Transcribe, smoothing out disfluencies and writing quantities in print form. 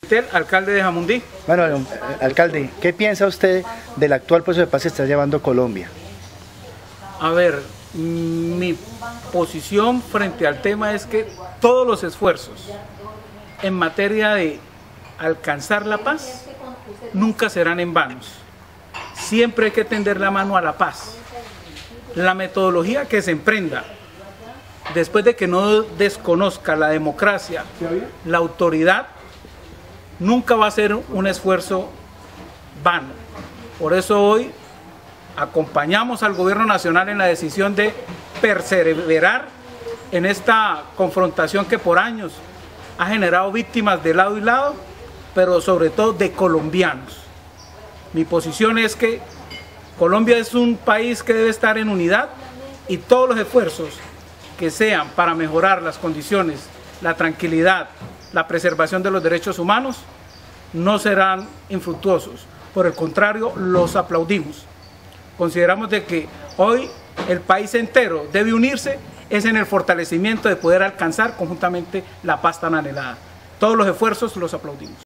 Alcalde de Jamundí. Bueno, alcalde, ¿qué piensa usted del actual proceso de paz que está llevando Colombia? A ver, mi posición frente al tema es que todos los esfuerzos en materia de alcanzar la paz nunca serán en vanos. Siempre hay que tender la mano a la paz. La metodología que se emprenda, después de que no desconozca la democracia, la autoridad, nunca va a ser un esfuerzo vano. Por eso hoy acompañamos al gobierno nacional en la decisión de perseverar en esta confrontación que por años ha generado víctimas de lado y lado, pero sobre todo de colombianos. Mi posición es que Colombia es un país que debe estar en unidad y todos los esfuerzos que sean para mejorar las condiciones, la tranquilidad, la preservación de los derechos humanos no serán infructuosos. Por el contrario, los aplaudimos. Consideramos de que hoy el país entero debe unirse es en el fortalecimiento de poder alcanzar conjuntamente la paz tan anhelada. Todos los esfuerzos los aplaudimos.